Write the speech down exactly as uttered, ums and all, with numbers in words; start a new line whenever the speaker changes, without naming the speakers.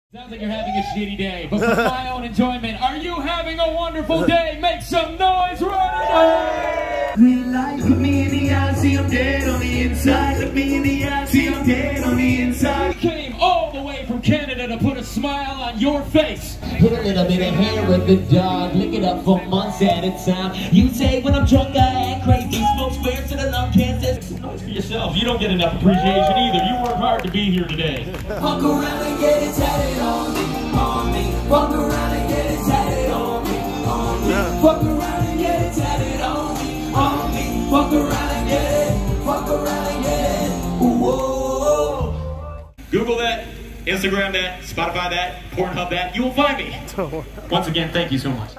Sounds like you're having a shitty day, but for my own enjoyment, are you having a wonderful day? Make some noise, Rotterdam!
Real life, look me in the eye, see I'm dead on the inside. Look me in the eye, see I'm dead on the inside.
Came all the way from Canada to put a smile on your face.
Put a little bit of hair with the dog, lick it up for months at a time. You say when I'm drunk I act crazy, smoke squares to the lung cancer.
Noise for yourself, you don't get enough appreciation either. You work hard to be here today.
Walk around and get it tatted on me, on me. Walk around and get it tatted on me, on me. Walk around and get it tatted on me, on me. Walk around and get it, walk around and get it. Whoa.
Google that, Instagram that, Spotify that, Pornhub that, you will find me. Once again, thank you so much.